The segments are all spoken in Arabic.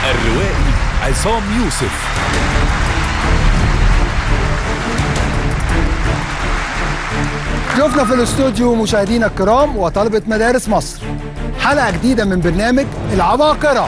الروائي عصام يوسف. ضيوفنا في الاستوديو مشاهدينا الكرام وطلبة مدارس مصر، حلقة جديدة من برنامج العباقرة.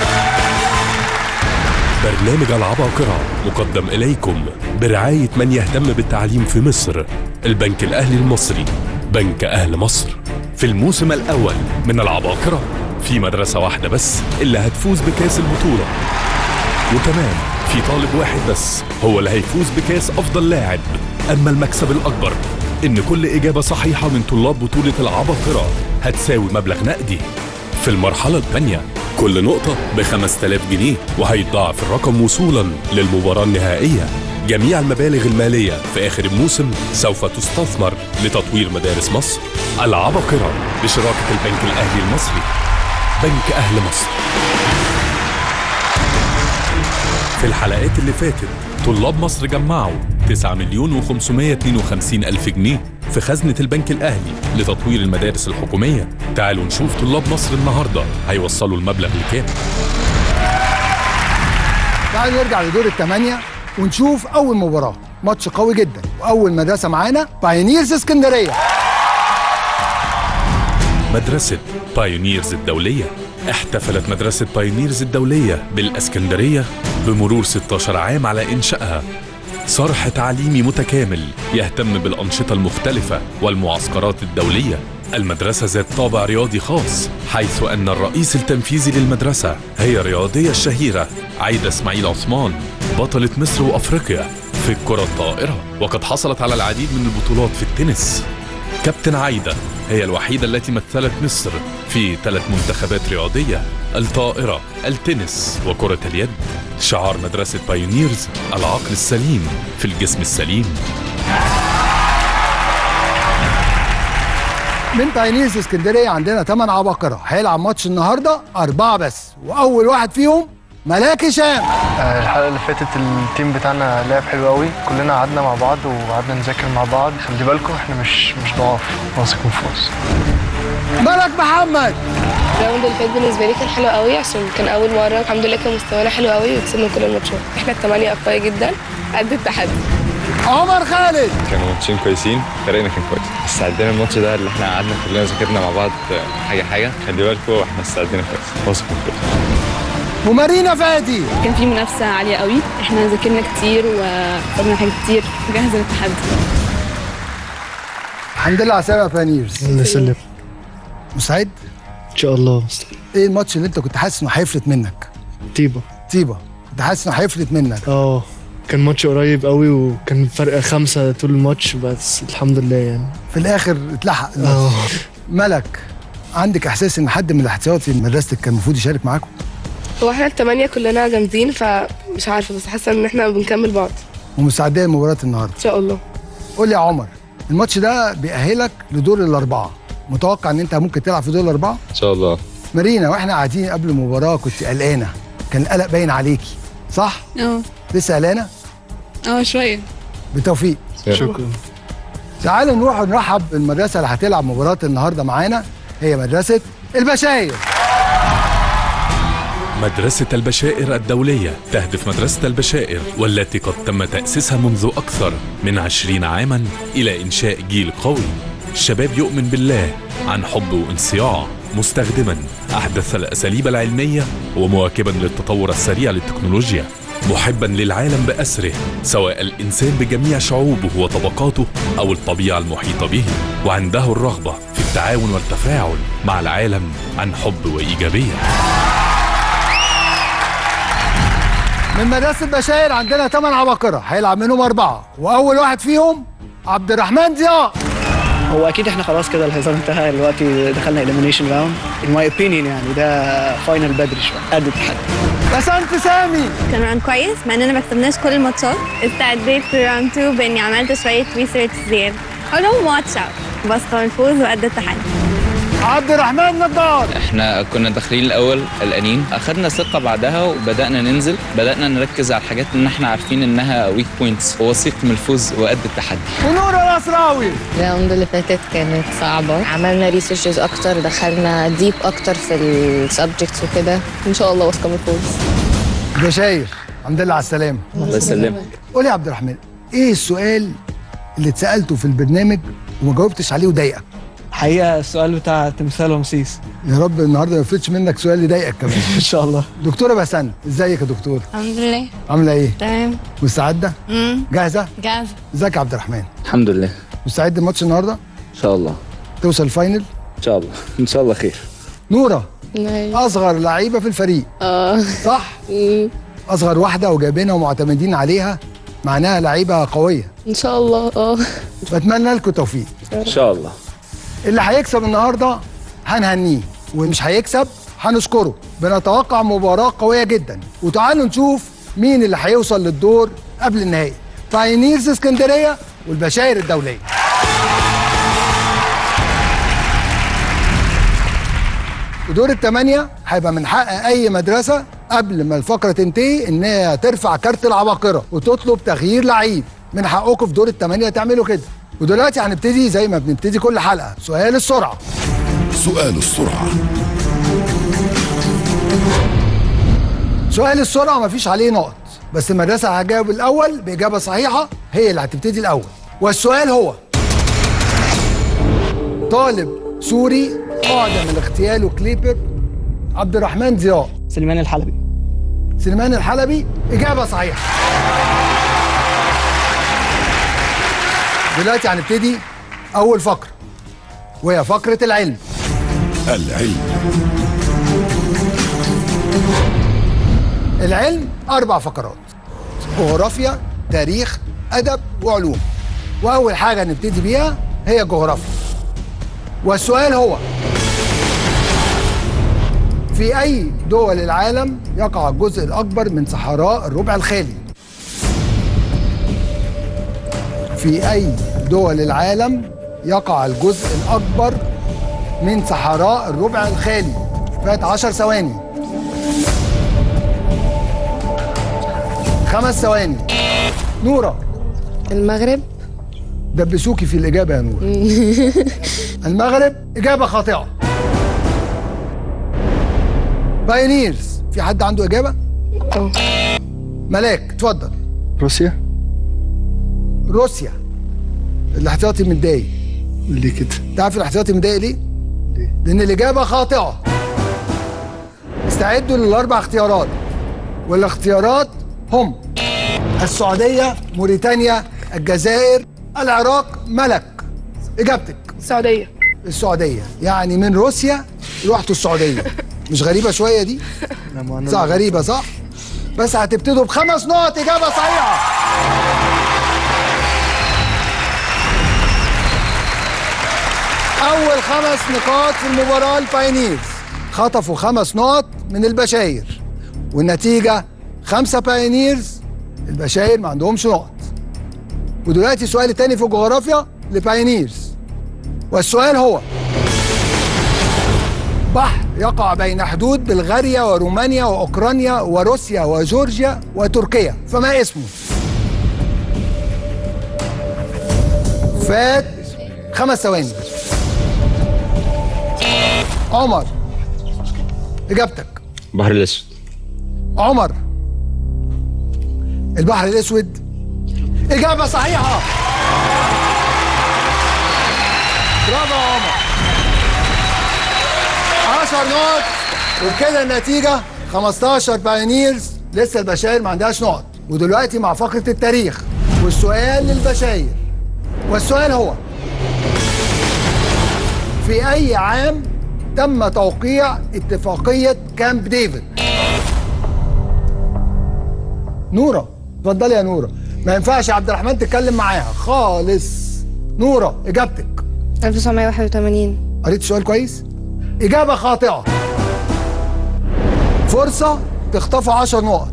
برنامج العباقرة مقدم إليكم برعاية من يهتم بالتعليم في مصر، البنك الأهلي المصري، بنك أهل مصر. في الموسم الأول من العباقرة في مدرسة واحدة بس اللي هتفوز بكاس البطولة، وكمان في طالب واحد بس هو اللي هيفوز بكاس أفضل لاعب. أما المكسب الأكبر إن كل إجابة صحيحة من طلاب بطولة العباقرة هتساوي مبلغ نقدي. في المرحلة الثانية كل نقطة ب5000 جنيه، وهيتضاعف الرقم وصولا للمباراة النهائية. جميع المبالغ المالية في آخر الموسم سوف تستثمر لتطوير مدارس مصر. العباقرة بشراكة البنك الأهلي المصري، بنك أهل مصر. في الحلقات اللي فاتت طلاب مصر جمعوا 9,552,000 جنيه في خزنة البنك الأهلي لتطوير المدارس الحكومية. تعالوا نشوف طلاب مصر النهاردة هيوصلوا المبلغ لكام. تعالوا نرجع لدور الثمانية ونشوف أول مباراة، ماتش قوي جدا، وأول مدرسة معانا بايونيرز اسكندرية. مدرسة بايونيرز الدولية. احتفلت مدرسة بايونيرز الدولية بالاسكندرية بمرور 16 عام على إنشائها. صرح تعليمي متكامل يهتم بالأنشطة المختلفة والمعسكرات الدولية. المدرسة ذات طابع رياضي خاص، حيث أن الرئيس التنفيذي للمدرسة هي الرياضية الشهيرة عايدة إسماعيل عثمان، بطلة مصر وأفريقيا في الكرة الطائرة، وقد حصلت على العديد من البطولات في التنس. كابتن عايدة هي الوحيدة التي مثلت مصر في 3 منتخبات رياضية: الطائرة، التنس، وكرة اليد. شعار مدرسة بايونيرز: العقل السليم في الجسم السليم. من بايونيرز اسكندرية عندنا 8 عباقرة، هيلعب ماتش النهاردة 4 بس، وأول واحد فيهم ملاك هشام. الحلقة اللي فاتت التيم بتاعنا لعب حلو قوي، كلنا قعدنا مع بعض وقعدنا نذاكر مع بعض. خلي بالكم احنا مش ضعاف، واثق من فوز. ملك محمد. الراوند اللي فات بالنسبة لي كان حلو قوي عشان كان أول مرة، الحمد لله كان مستوانا حلو قوي وكسبنا كل الماتشات. احنا ال8 أقوياء جدا قد التحدي. عمر خالد. كانوا ماتشين كويسين، فريقنا كان كويس. استعدينا الماتش ده اللي احنا قعدنا كلنا ذاكرنا مع بعض حاجة. خلي بالكم احنا استعدينا كويس، واثق من فوز. ومارينا فادي. كان في منافسة عالية قوي، احنا ذاكرنا كتير وقربنا حاجات كتير، جاهزة للتحدي. الحمد لله على السلامة يا بايونيرز. الله يسلمك. مستعد؟ ان شاء الله. ايه الماتش اللي انت كنت حاسس انه هيفلت منك؟ طيبة. كنت حاسس انه هيفلت منك؟ كان ماتش قريب قوي وكان فرق 5 طول الماتش، بس الحمد لله يعني في الاخر اتلحق. ملك، عندك احساس ان حد من الاحتياطي مدرستك كان المفروض يشارك معاكم؟ هو احنا ال8 كلنا جامدين، فمش عارفة بس حاسة ان احنا بنكمل بعض. ومستعدة لمباراة النهارده؟ ان شاء الله. قول لي يا عمر، الماتش ده بيأهلك لدور الأربعة، متوقع ان انت ممكن تلعب في دور الأربعة؟ ان شاء الله. مارينا، واحنا قاعدين قبل المباراة كنت قلقانة، كان القلق باين عليكي، صح؟ لسه قلقانة؟ شوية. بالتوفيق. شكرا. تعالوا نروح نرحب بالمدرسة اللي هتلعب مباراة النهارده معانا، هي مدرسة البشاير. مدرسة البشائر الدولية تهدف مدرسة البشائر، والتي قد تم تأسيسها منذ أكثر من 20 عاماً إلى إنشاء جيل قوي، شباب يؤمن بالله عن حب وانصياع، مستخدماً أحدث الأساليب العلمية ومواكباً للتطور السريع للتكنولوجيا، محباً للعالم بأسره، سواء الإنسان بجميع شعوبه وطبقاته أو الطبيعة المحيطة به، وعنده الرغبة في التعاون والتفاعل مع العالم عن حب وإيجابية. من مدرسة البشاير عندنا 8 عباقرة، هيلعب منهم 4، وأول واحد فيهم عبد الرحمن ضياء. هو اكيد احنا خلاص كده الهزار انتهى، دلوقتي دخلنا اليمينيشن راوند. ان ماي اوبينيون يعني ده فاينل بدري شويه قد التحدي. بسنت سامي. كان راوند كويس مع اننا ما كسبناش كل الماتشات. استعديت في راوند 2 باني عملت شويه ريسيرش زياده. حاولوا ماتش اوت، بس كان الفوز وقد التحدي. عبد الرحمن نضار. احنا كنا داخلين الاول قلقانين، اخدنا ثقه بعدها وبدانا ننزل، بدانا نركز على الحاجات اللي احنا عارفين انها ويك بوينتس، ووثيق من الفوز وقد التحدي. ونور الاسراوي. الراوند اللي فاتت كانت صعبه، عملنا ريسيرشز اكتر، دخلنا ديب اكتر في السبجكتس وكده، ان شاء الله واثقه من الفوز. بشاير الحمد لله على السلامه. الله يسلمك. قول يا عبد الرحمن، ايه السؤال اللي اتسالته في البرنامج وما جاوبتش عليه وضايقك؟ الحقيقه السؤال بتاع تمثال رمسيس. يا رب النهارده ما يفلتش منك سؤال يضايقك كمان. ان شاء الله. دكتوره بسنت، ازيك يا دكتور؟ الحمد لله عامله ايه؟ تمام. مستعده؟ جاهزه؟ جاهزه. ازيك يا عبد الرحمن؟ الحمد لله. مستعد الماتش النهارده؟ ان شاء الله. توصل الفاينل؟ ان شاء الله. ان شاء الله خير. نوره أيوة. اصغر لعيبه في الفريق. صح؟ اصغر واحده وجايبينها ومعتمدين عليها، معناها لعيبه قويه ان شاء الله. بتمنى لكم توفيق ان شاء الله. اللي هيكسب النهارده هنهنيه، ومش هيكسب هنشكره. بنتوقع مباراه قويه جدا، وتعالوا نشوف مين اللي هيوصل للدور قبل النهائي. بايونيرز اسكندريه والبشاير الدوليه. ودور الثمانية هيبقى من حق أي مدرسة قبل ما الفقرة تنتهي إنها ترفع كارت العباقرة وتطلب تغيير لعيب. من حقكم في دور الثمانية تعملوا كده. ودلوقتي هنبتدي زي ما بنبتدي كل حلقة، سؤال السرعة. سؤال السرعة. سؤال السرعة مفيش عليه نقط، بس المدرسة هتجاوب الأول بإجابة صحيحة هي اللي هتبتدي الأول. والسؤال هو: طالب سوري قاد من الاغتيال وكليبر عبد الرحمن ضياء. سليمان الحلبي. سليمان الحلبي، إجابة صحيحة. دلوقتي هنبتدي أول فقرة، وهي فقرة العلم. العلم 4 فقرات: جغرافيا، تاريخ، أدب، وعلوم. وأول حاجة نبتدي بيها هي جغرافيا. والسؤال هو: في أي دول العالم يقع الجزء الأكبر من صحراء الربع الخالي؟ في أي دول العالم يقع الجزء الأكبر من صحراء الربع الخالي؟ فات 10 ثواني. 5 ثواني. نورة. المغرب. دبسوكي في الإجابة يا نورة. المغرب، إجابة خاطئة. بايونيرز، في حد عنده إجابة؟ ملاك، اتفضل. روسيا. روسيا. الاحتياطي متضايق. ليه كده؟ تعرف الاحتياطي متضايق ليه؟ لأن الإجابة خاطئة. استعدوا لل4 اختيارات، والاختيارات هم: السعودية، موريتانيا، الجزائر، العراق. ملك، إجابتك؟ السعودية. السعودية، يعني من روسيا رحتوا السعودية. مش غريبة شوية دي؟ صح، غريبة صح؟ بس هتبتدوا ب5 نقط. إجابة صحيحة. أول 5 نقاط في المباراة البايونيرز خطفوا 5 نقط من البشاير، والنتيجة 5 بايونيرز، البشاير ما عندهمش نقط. ودلوقتي السؤال الثاني في الجغرافيا لبايونيرز، والسؤال هو: بحر يقع بين حدود بلغاريا ورومانيا وأوكرانيا وروسيا وجورجيا وتركيا، فما اسمه؟ فات 5 ثواني. عمر، إجابتك؟ البحر الأسود. عمر، البحر الأسود، إجابة صحيحة. برافو يا عمر. 10 نقط، وبكده النتيجة 15 بايونيرز، لسه البشاير ما عندهاش نقط. ودلوقتي مع فقرة التاريخ، والسؤال للبشاير. والسؤال هو: في أي عام تم توقيع اتفاقية كامب ديفيد؟ نورة، اتفضلي يا نورة. ما ينفعش يا عبد الرحمن تتكلم معاها خالص. نورة، إجابتك؟ 1981. قريت السؤال كويس؟ إجابة خاطئة. فرصة تخطفوا 10 نقط.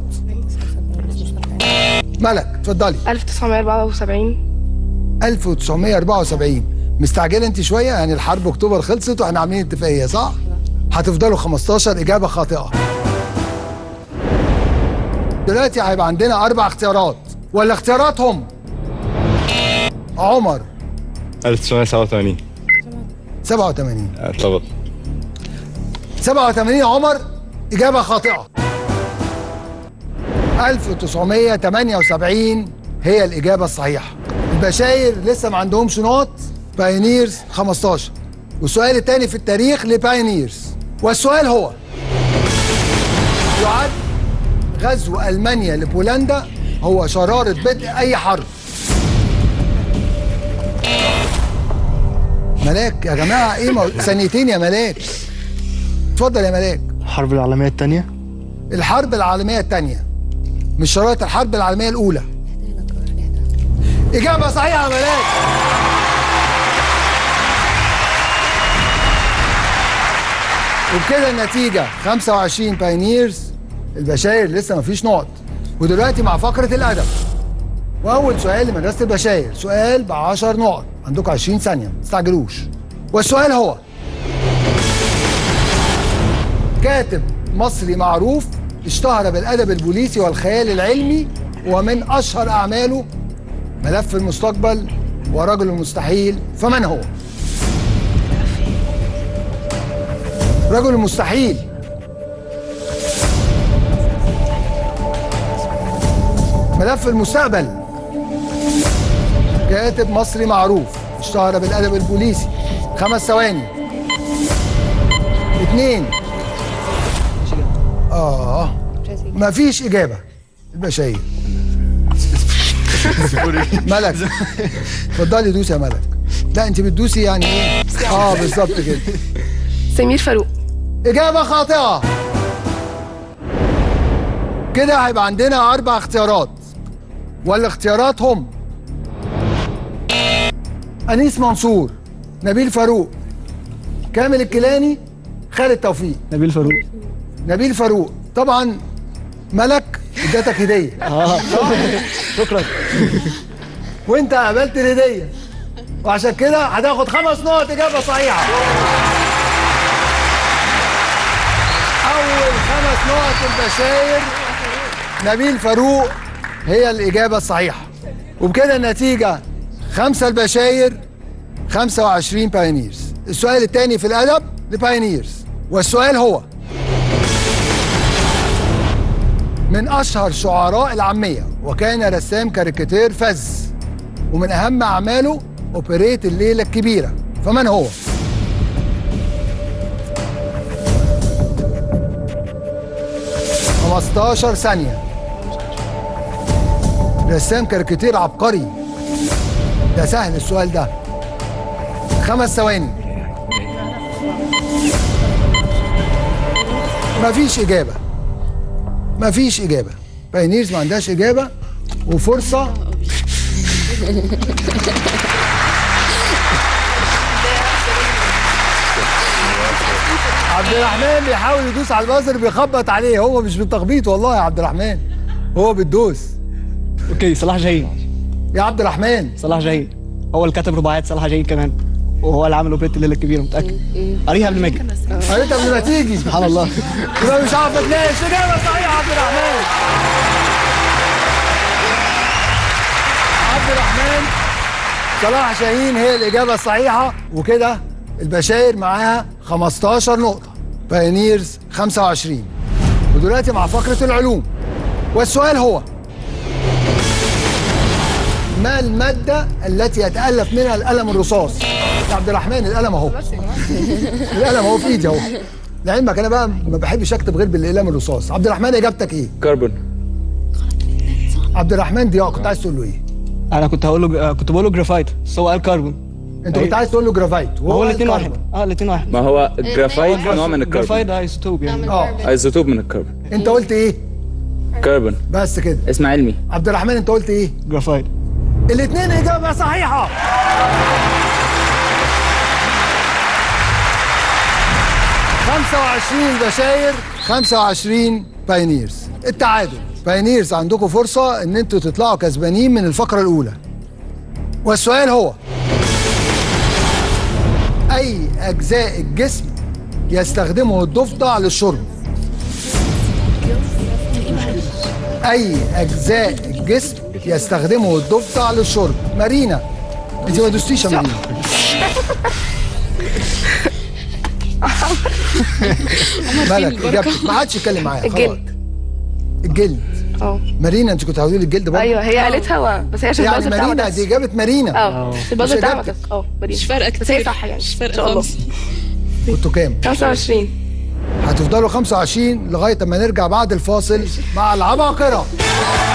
ملك، اتفضلي. 1974. 1974. مستعجلة انت شوية، يعني الحرب اكتوبر خلصت واحنا عاملين اتفاقية، صح؟ هتفضلوا 15. إجابة خاطئة. دلوقتي هيبقى عندنا 4 اختيارات، والاختيارات هم: عمر 1987. 87. اتلخبط. 87 عمر، إجابة خاطئة. 1978 هي الإجابة الصحيحة. البشاير لسه ما عندهمش نقط، بايونيرز 15. والسؤال الثاني في التاريخ لبايونيرز، والسؤال هو: يعد غزو ألمانيا لبولندا هو شرارة بدء أي حرب؟ ملاك يا جماعة إيه ثانيتين يا ملاك. اتفضل يا ملاك. الحرب العالمية الثانية. الحرب العالمية الثانية، مش شرارة الحرب العالمية الأولى. إجابة صحيحة يا ملاك. وبكده النتيجة 25 بايونيرز، البشاير لسه مفيش نقط. ودلوقتي مع فقرة الأدب، وأول سؤال لمدرسة البشاير، سؤال ب10 نقط، عندكم 20 ثانية ما تستعجلوش. والسؤال هو: كاتب مصري معروف اشتهر بالأدب البوليسي والخيال العلمي، ومن أشهر أعماله ملف المستقبل ورجل المستحيل، فمن هو؟ رجل المستحيل. ملف المستقبل. كاتب مصري معروف اشتهر بالأدب البوليسي. 5 ثواني. 2. مفيش إجابة. البشاير. ملك اتفضلي دوسي يا ملك. لا انت بتدوسي يعني ايه؟ بالظبط كده. سمير فاروق. إجابة خاطئة. كده هيبقى عندنا 4 اختيارات، والاختيارات هم: أنيس منصور، نبيل فاروق، كامل الكيلاني، خالد توفيق. نبيل فاروق. طبعا ملك اديتك هدية. شكرا. وانت قابلت الهدية، وعشان كده هتاخد 5 نقط. إجابة صحيحة. أول 5 نقط البشاير، نبيل فاروق هي الإجابة الصحيحة. وبكده النتيجة 5 البشاير، 25 بايونيرز. السؤال الثاني في الأدب لبايونيرز، والسؤال هو: من أشهر شعراء العامية، وكان رسام كاريكاتير فذ، ومن أهم أعماله أوبريت الليلة الكبيرة، فمن هو؟ 15 ثانية. رسام كاريكاتير عبقري، ده سهل السؤال ده. 5 ثواني. مفيش إجابة. مفيش إجابة. بايونيرز ما عندهاش إجابة، وفرصة عبد الرحمن بيحاول يدوس على البازر، بيخبط عليه. هو مش بالتخبيط والله يا عبد الرحمن، هو بتدوس. اوكي، صلاح جاهين. يا عبد الرحمن. صلاح جاهين هو اللي كتب رباعيات صلاح جاهين كمان، وهو اللي عمل اوبريت الليله الكبيره. متاكد؟ قريها قبل ما اجي. قريتها قبل ما تيجي. سبحان الله. يبقى مش عارف تناقش. اجابه صحيحه عبد الرحمن. عبد الرحمن صلاح جاهين هي الاجابه الصحيحه. وكده البشاير معاها 15 نقطه، بايونيرز 25. ودلوقتي مع فقره العلوم، والسؤال هو: ما المادة التي يتألف منها القلم الرصاص؟ يا عبد الرحمن القلم اهو. القلم اهو في ايدي اهو. لعلمك انا بقى ما بحبش اكتب غير بالقلم الرصاص. عبد الرحمن اجابتك ايه؟ كربون. عبد الرحمن ضياء كنت عايز تقول له ايه؟ انا كنت بقول له جرافايت، بس هو قال كربون. انت كنت عايز تقول له جرافايت، وهو الاثنين واحد. الاثنين واحد. ما هو جرافايت نوع من الكربون. جرافايت ايزوتوب يعني. ايزوتوب من الكربون. انت قلت ايه؟ كربون. بس كده. اسم علمي. عبد الرحمن انت قلت ايه؟ جرافايت. الاثنين اجابه صحيحه. 25 بشاير، 25 بايونيرز. التعادل. بايونيرز عندكم فرصه ان انتوا تطلعوا كسبانين من الفقره الاولى. والسؤال هو: اي اجزاء الجسم يستخدمه الضفدع للشرب؟ اي اجزاء الجسم يستخدمه الضفدع للشرب؟ مارينا انت ما دوستيش يا مارينا. مالك اجابتك؟ ما حدش يتكلم معايا. الجلد. الجلد. مارينا انت كنت هتقولي الجلد برضه؟ ايوه هي قالتها بس هي عشان يعني البازل مارينا دي اجابه مارينا. البازل بتاعها مارينا مش فارقه كتير بس هي صح يعني مش فارقه ان شاء الله. كنتوا كام؟ 25. هتفضلوا 25 لغايه اما نرجع بعد الفاصل مع العباقرة.